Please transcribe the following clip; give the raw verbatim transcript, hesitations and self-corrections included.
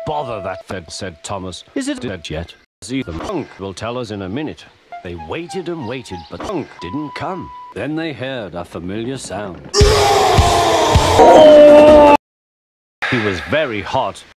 Bother that fed, said Thomas. Is it dead yet? See, the monk will tell us in a minute. They waited and waited, but the monk didn't come. Then they heard a familiar sound. He was very hot.